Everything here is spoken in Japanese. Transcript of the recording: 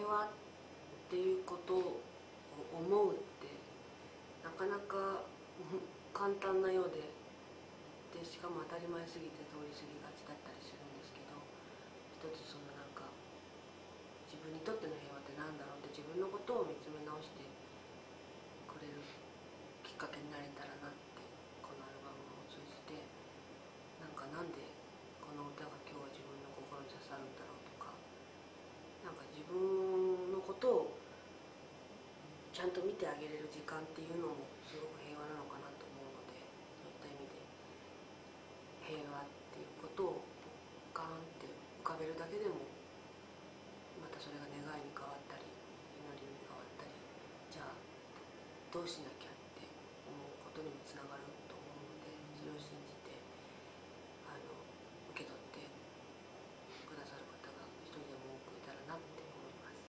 和っていうことを思うってなかなか簡単なようで、しかも当たり前すぎて通り過ぎがちだったりするんですけど、一つそのなんか自分にとっての平和って何だろうって自分のことを見つめ直してくれるきっかけになれたらなって、このアルバムを通じてなんでこの歌が今日は自分の心に刺さるんだろうとか、なんか自分のことをちゃんと見てあげれる時間っていうのもすごく平和なのかなと思うので、そういった意味で平和っていうことをガーンって浮かべるだけでも、またそれが願いに変わったり祈りに変わったり、じゃあどうしなきゃ